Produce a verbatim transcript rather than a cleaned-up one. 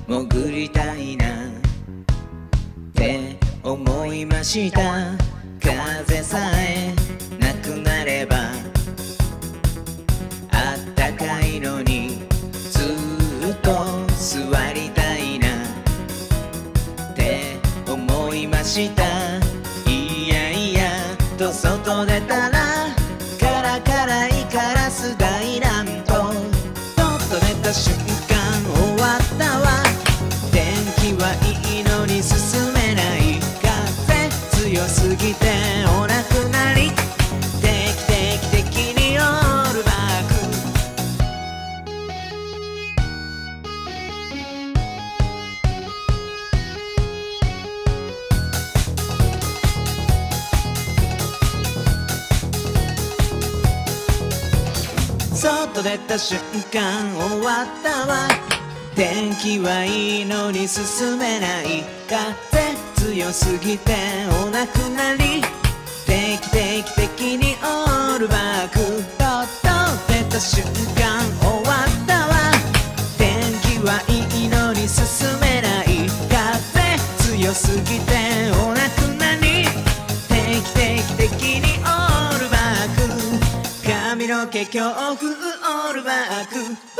潜りたいなって思いました。風さえなくなればあったかいのにずっと座りたいなって思いました。いやいやと外出たらカラカラいカラス大乱闘。とっと出た瞬間終わったわ。天気はいいのに進めない風強すぎてお亡くなり。定期定期的にオールバック。外出た瞬間終わったわ。天気はいいのに進めない風強すぎてお亡くなり。定期定期的にオールバック。とっと出た瞬間終わったわ。天気はいいのに進めない風強すぎてお亡くなり。定期定期的にオールバック。髪の毛強風オールバック。